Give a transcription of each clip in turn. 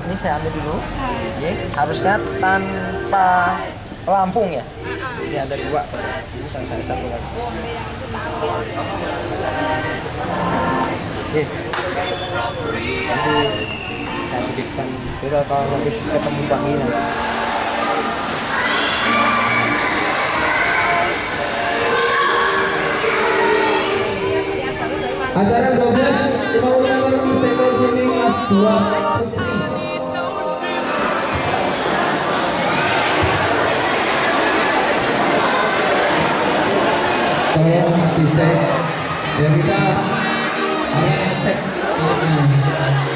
Ini saya ambil dulu. Ya, harusnya tanpa pelampung ya. Ini ada dua. Ini saya satu lagi. Oke. Nanti saya berikan kita kalau nanti ketemu Bang Ina. Acara 12 50 meter sektor swimming kelas 2 putri. Tolong dicek ya, kita akan cek miliknya.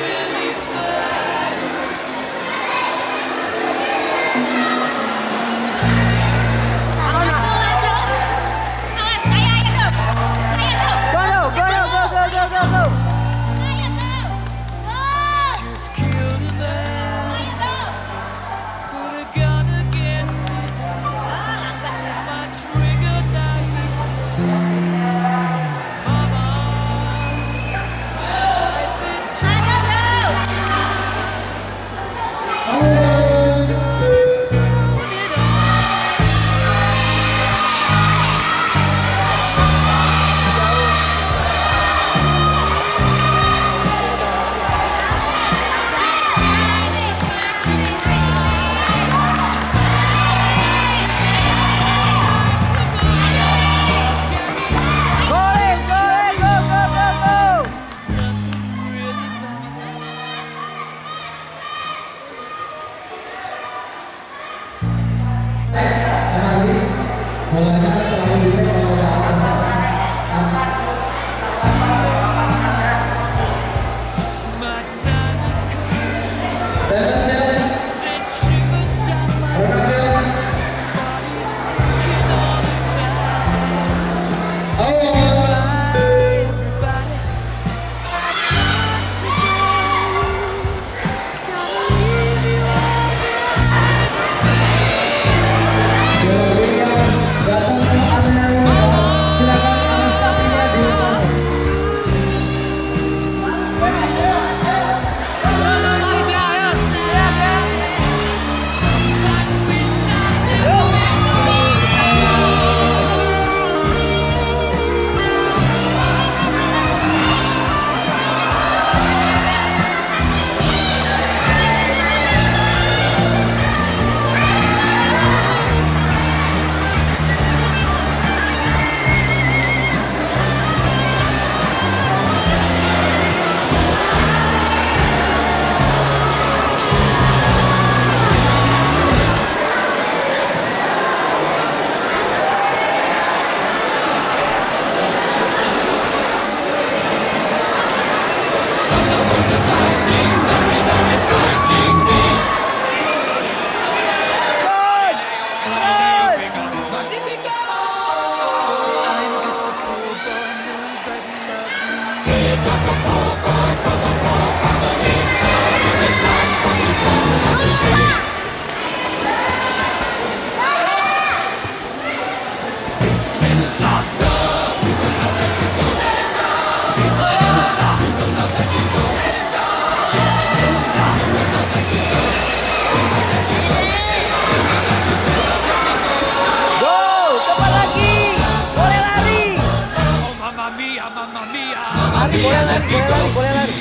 Boleh lari.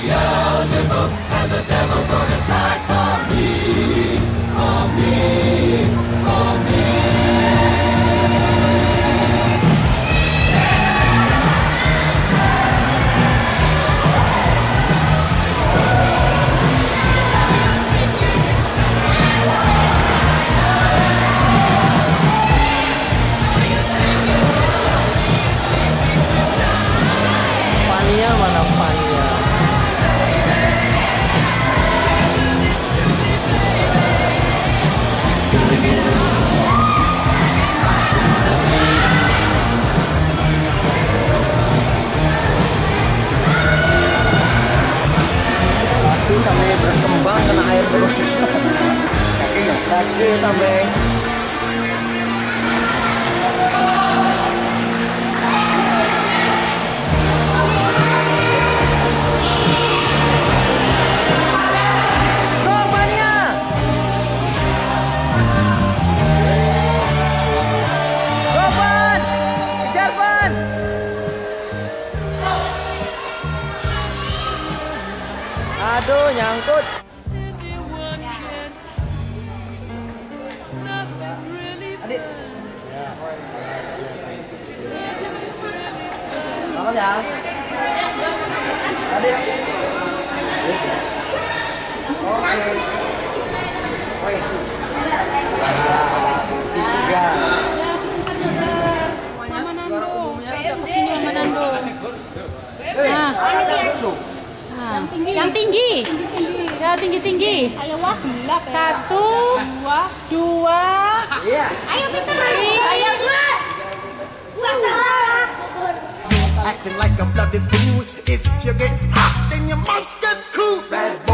Fania mana Fania? Kaki sampai berkembang kena air terus. Kaki sampai nyangkut. Adik. Selamat ya. Adik. Oke. Wih. Tiga. Yang tinggi. Ya, tinggi. Ayo wah, 1, 2. Iya. Ayo pintar. Ayo 2. Salah. Acting like a bloody fool. If you get hot, then you must get cool. Bad